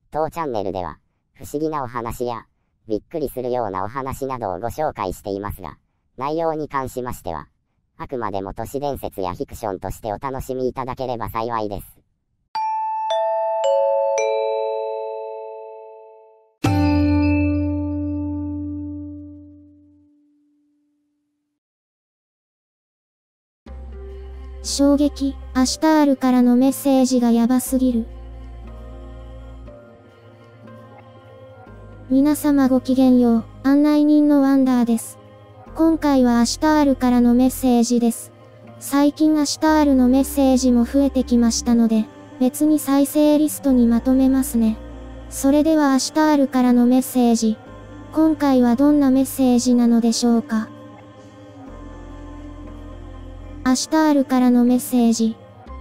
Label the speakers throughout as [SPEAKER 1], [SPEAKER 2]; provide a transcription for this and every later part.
[SPEAKER 1] 当チャンネルでは、不思議なお話や、びっくりするようなお話などをご紹介していますが、内容に関しましては、あくまでも都市伝説やフィクションとしてお楽しみいただければ幸いです。
[SPEAKER 2] 衝撃、アシュタールからのメッセージがヤバすぎる。皆様ごきげんよう、案内人のワンダーです。今回はアシュタールからのメッセージです。最近アシュタールのメッセージも増えてきましたので、別に再生リストにまとめますね。それではアシュタールからのメッセージ。今回はどんなメッセージなのでしょうか。アシュタールからのメッセージ。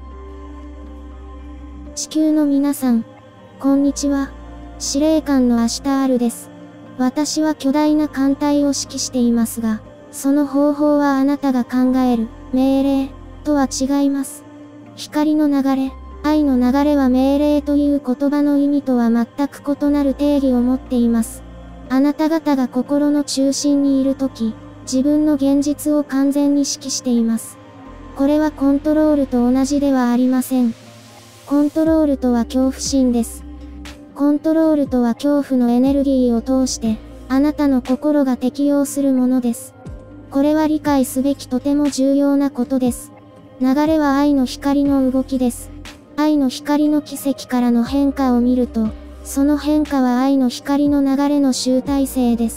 [SPEAKER 2] 地球の皆さん、こんにちは。司令官のアシュタールです。私は巨大な艦隊を指揮していますが、その方法はあなたが考える命令とは違います。光の流れ、愛の流れは命令という言葉の意味とは全く異なる定義を持っています。あなた方が心の中心にいるとき、自分の現実を完全に指揮しています。これはコントロールと同じではありません。コントロールとは恐怖心です。コントロールとは恐怖のエネルギーを通して、あなたの心が適応するものです。これは理解すべきとても重要なことです。流れは愛の光の動きです。愛の光の奇跡からの変化を見ると、その変化は愛の光の流れの集大成です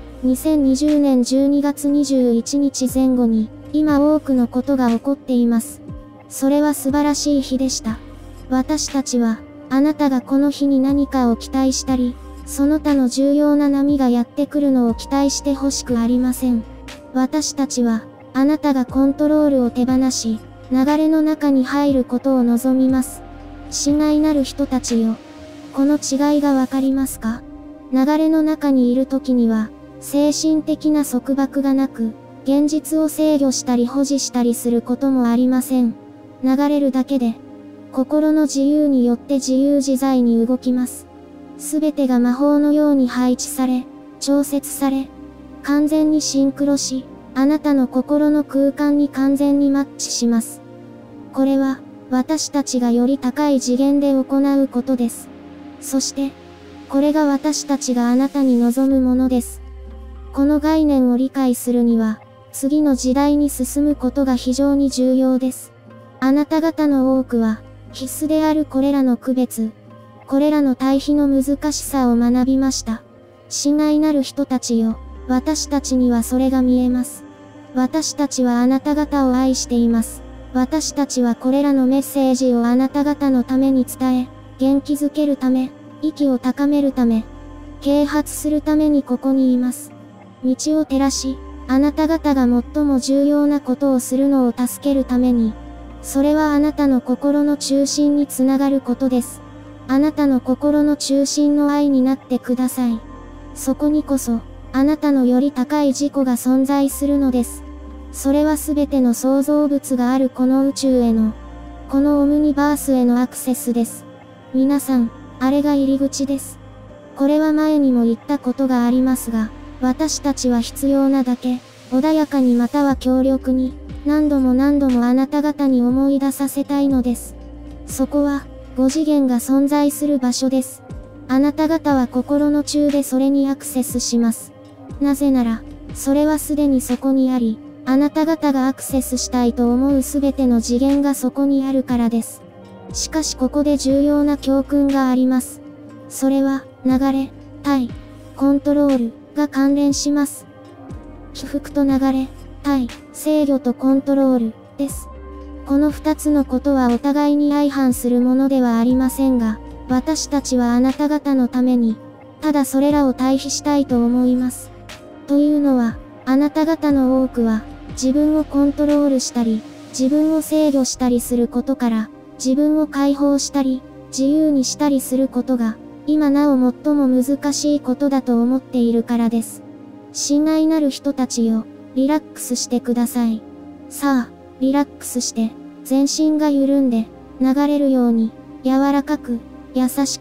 [SPEAKER 2] 。2020年12月21日前後に、今多くのことが起こっています。それは素晴らしい日でした。私たちは、あなたがこの日に何かを期待したり、その他の重要な波がやってくるのを期待してほしくありません。私たちは、あなたがコントロールを手放し、流れの中に入ることを望みます。親愛なる人たちよ。この違いがわかりますか？流れの中にいる時には、精神的な束縛がなく、現実を制御したり保持したりすることもありません。流れるだけで、心の自由によって自由自在に動きます。すべてが魔法のように配置され、調節され、完全にシンクロし、あなたの心の空間に完全にマッチします。これは、私たちがより高い次元で行うことです。そして、これが私たちがあなたに望むものです。この概念を理解するには、次の時代に進むことが非常に重要です。あなた方の多くは、必須であるこれらの区別、これらの対比の難しさを学びました。親愛なる人たちよ、私たちにはそれが見えます。私たちはあなた方を愛しています。私たちはこれらのメッセージをあなた方のために伝え、元気づけるため、息を高めるため、啓発するためにここにいます。道を照らし、あなた方が最も重要なことをするのを助けるために、それはあなたの心の中心につながることです。あなたの心の中心の愛になってください。そこにこそ、あなたのより高い自己が存在するのです。それはすべての創造物があるこの宇宙への、このオムニバースへのアクセスです。皆さん、あれが入り口です。これは前にも言ったことがありますが、私たちは必要なだけ、穏やかにまたは強力に、何度もあなた方に思い出させたいのです。そこは、5次元が存在する場所です。あなた方は心の中でそれにアクセスします。なぜなら、それはすでにそこにあり、あなた方がアクセスしたいと思うすべての次元がそこにあるからです。しかしここで重要な教訓があります。それは、流れ、対、コントロールが関連します。起伏と流れ、対、制御とコントロールです。この2つのことはお互いに相反するものではありませんが、私たちはあなた方のために、ただそれらを対比したいと思います。というのは、あなた方の多くは、自分をコントロールしたり、自分を制御したりすることから、自分を解放したり、自由にしたりすることが、今なお最も難しいことだと思っているからです。親愛なる人たちよ、リラックスしてください。さあ、リラックスして、全身が緩んで、流れるように、柔らかく、優しく、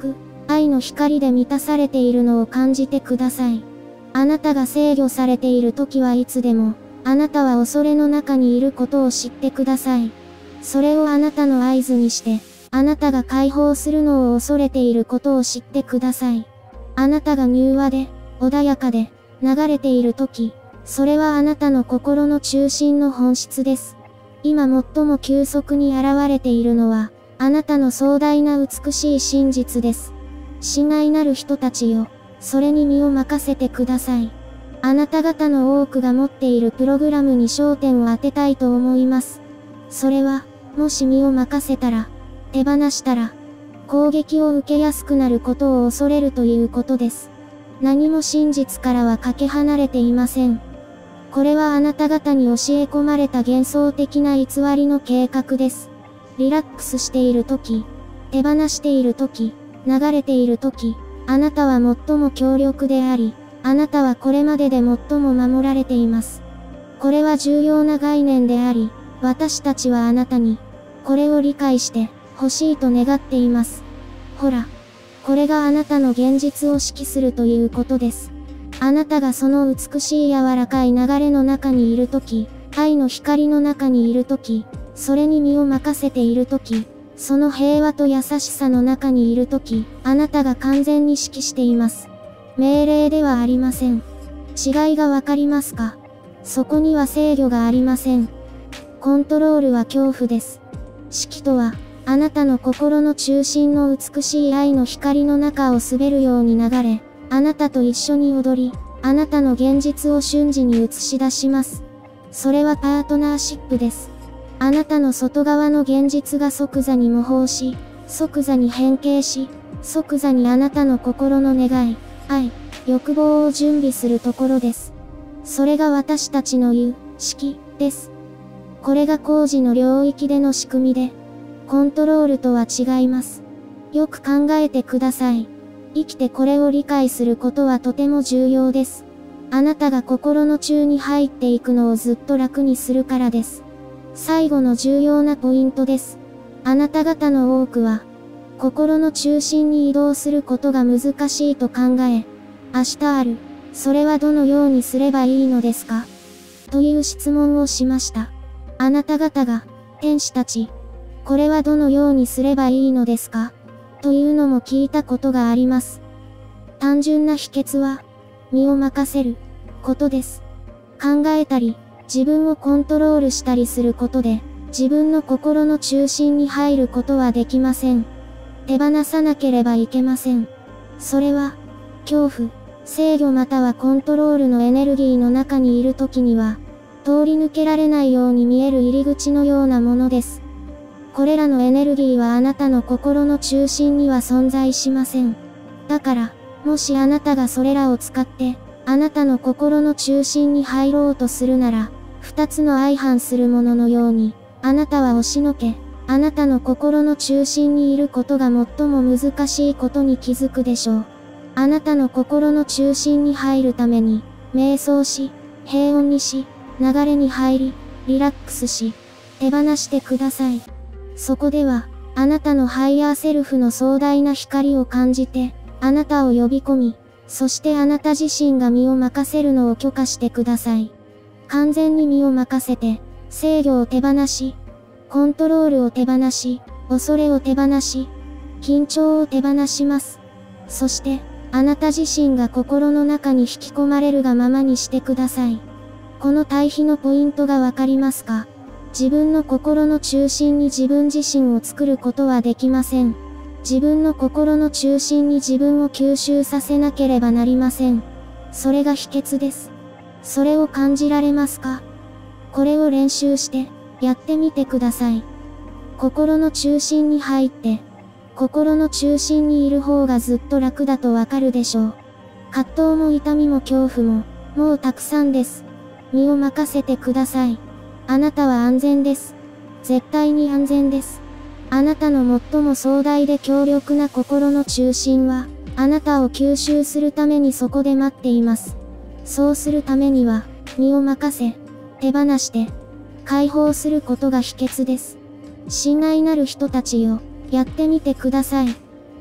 [SPEAKER 2] 愛の光で満たされているのを感じてください。あなたが制御されている時はいつでも、あなたは恐れの中にいることを知ってください。それをあなたの合図にして、あなたが解放するのを恐れていることを知ってください。あなたが柔和で、穏やかで、流れている時、それはあなたの心の中心の本質です。今最も急速に現れているのは、あなたの壮大な美しい真実です。親愛なる人たちよ、それに身を任せてください。あなた方の多くが持っているプログラムに焦点を当てたいと思います。それは、もし身を任せたら、手放したら、攻撃を受けやすくなることを恐れるということです。何も真実からはかけ離れていません。これはあなた方に教え込まれた幻想的な偽りの計画です。リラックスしている時、手放している時、流れている時、あなたは最も強力であり、あなたはこれまでで最も守られています。これは重要な概念であり、私たちはあなたに、これを理解して、欲しいと願っています。ほら、これがあなたの現実を指揮するということです。あなたがその美しい柔らかい流れの中にいるとき、愛の光の中にいるとき、それに身を任せているとき、その平和と優しさの中にいるとき、あなたが完全に指揮しています。命令ではありません。違いがわかりますか？そこには制御がありません。コントロールは恐怖です。指揮とは、あなたの心の中心の美しい愛の光の中を滑るように流れ、あなたと一緒に踊り、あなたの現実を瞬時に映し出します。それはパートナーシップです。あなたの外側の現実が即座に模倣し、即座に変形し、即座にあなたの心の願い、愛、欲望を準備するところです。それが私たちの言う、指揮です。これが工事の領域での仕組みで、コントロールとは違います。よく考えてください。生きてこれを理解することはとても重要です。あなたが心の中に入っていくのをずっと楽にするからです。最後の重要なポイントです。あなた方の多くは、心の中心に移動することが難しいと考え、明日ある、それはどのようにすればいいのですか？という質問をしました。あなた方が、天使たち、これはどのようにすればいいのですか？というのも聞いたことがあります。単純な秘訣は、身を任せることです。考えたり、自分をコントロールしたりすることで、自分の心の中心に入ることはできません。手放さなければいけません。それは、恐怖、制御またはコントロールのエネルギーの中にいるときには、通り抜けられないように見える入り口のようなものです。これらのエネルギーはあなたの心の中心には存在しません。だから、もしあなたがそれらを使って、あなたの心の中心に入ろうとするなら、二つの相反するもののように、あなたは押しのけ、あなたの心の中心にいることが最も難しいことに気づくでしょう。あなたの心の中心に入るために、瞑想し、平穏にし、流れに入り、リラックスし、手放してください。そこでは、あなたのハイヤーセルフの壮大な光を感じて、あなたを呼び込み、そしてあなた自身が身を任せるのを許可してください。完全に身を任せて、制御を手放し、コントロールを手放し、恐れを手放し、緊張を手放します。そして、あなた自身が心の中に引き込まれるがままにしてください。この対比のポイントがわかりますか？自分の心の中心に自分自身を作ることはできません。自分の心の中心に自分を吸収させなければなりません。それが秘訣です。それを感じられますか？これを練習して、やってみてください。心の中心に入って、心の中心にいる方がずっと楽だとわかるでしょう。葛藤も痛みも恐怖も、もうたくさんです。身を任せてください。あなたは安全です。絶対に安全です。あなたの最も壮大で強力な心の中心は、あなたを吸収するためにそこで待っています。そうするためには、身を任せ、手放して、解放することが秘訣です。親愛なる人たちよ、やってみてください。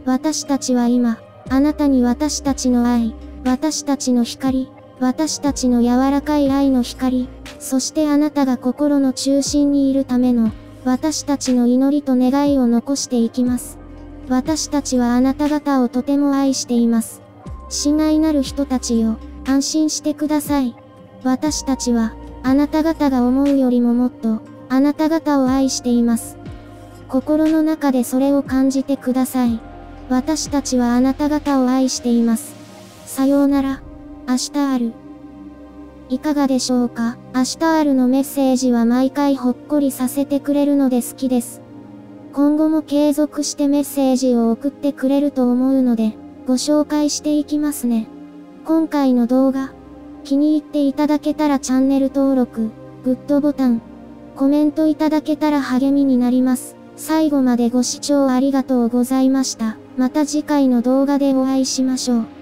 [SPEAKER 2] 私たちは今、あなたに私たちの愛、私たちの光、私たちの柔らかい愛の光、そしてあなたが心の中心にいるための、私たちの祈りと願いを残していきます。私たちはあなた方をとても愛しています。親愛なる人たちよ、安心してください。私たちは、あなた方が思うよりももっと、あなた方を愛しています。心の中でそれを感じてください。私たちはあなた方を愛しています。さようなら。明日ある。いかがでしょうか。明日あるのメッセージは毎回ほっこりさせてくれるので好きです。今後も継続してメッセージを送ってくれると思うので、ご紹介していきますね。今回の動画、気に入っていただけたらチャンネル登録、グッドボタン、コメントいただけたら励みになります。最後までご視聴ありがとうございました。また次回の動画でお会いしましょう。